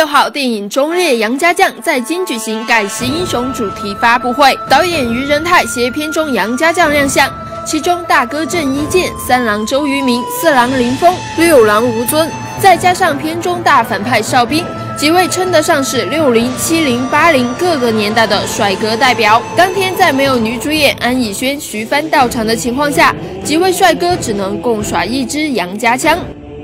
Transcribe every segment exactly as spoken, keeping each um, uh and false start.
六号，电影《忠烈杨家将》在京举行盖世英雄主题发布会，导演于仁泰携片中杨家将亮相。其中大哥郑伊健、三郎周渝民、四郎林峰、六郎吴尊，再加上片中大反派邵兵，几位称得上是六零、七零、八零各个年代的帅哥代表。当天在没有女主演安以轩、徐帆到场的情况下，几位帅哥只能共耍一支杨家枪。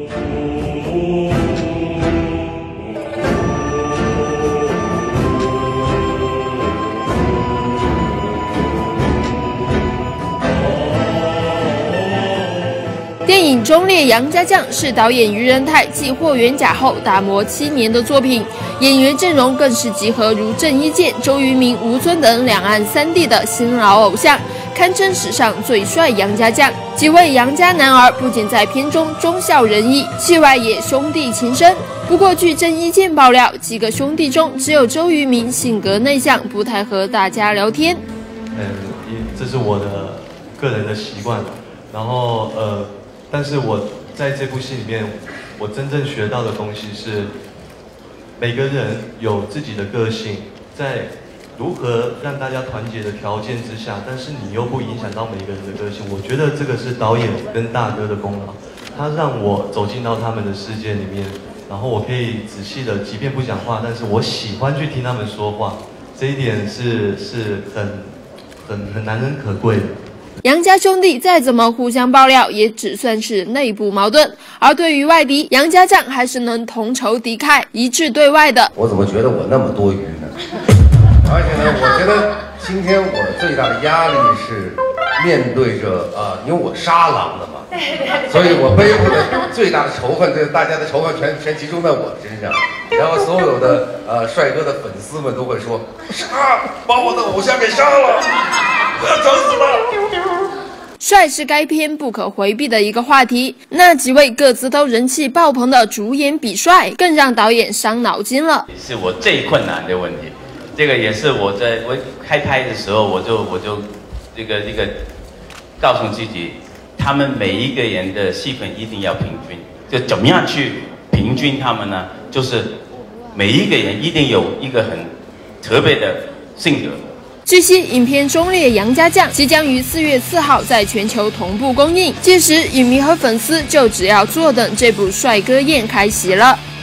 电影《忠烈杨家将》是导演于仁泰继霍元甲后打磨七年的作品，演员阵容更是集合如郑伊健、周渝民、吴尊等两岸三地的新老偶像，堪称史上最帅杨家将。几位杨家男儿不仅在片中忠孝仁义，戏外也兄弟情深。不过，据郑伊健爆料，几个兄弟中只有周渝民性格内向，不太和大家聊天。 嗯，这是我的个人的习惯，然后呃。 但是我在这部戏里面，我真正学到的东西是，每个人有自己的个性，在如何让大家团结的条件之下，但是你又不影响到每个人的个性。我觉得这个是导演跟大哥的功劳，他让我走进到他们的世界里面，然后我可以仔细的，即便不讲话，但是我喜欢去听他们说话，这一点是是很很很难能可贵的。 杨家兄弟再怎么互相爆料，也只算是内部矛盾。而对于外敌，杨家将还是能同仇敌忾，一致对外的。 我怎么觉得我那么多余呢？而且呢，我觉得今天我最大的压力是面对着啊、呃，因为我杀狼的嘛，所以我背负的最大的仇恨，这大家的仇恨全全集中在我身上。然后所有的呃帅哥的粉丝们都会说：杀，把我的偶像给杀了，我要整死他。 帅是该片不可回避的一个话题，那几位各自都人气爆棚的主演比帅，更让导演伤脑筋了。 是我最困难的问题，这个也是我在我开拍的时候，我就我就这个这个告诉自己，他们每一个人的戏份一定要平均，就怎么样去平均他们呢？就是每一个人一定有一个很特别的性格。 据悉，影片《忠烈杨家将》即将于四月四号在全球同步公映，届时影迷和粉丝就只要坐等这部帅哥宴开席了。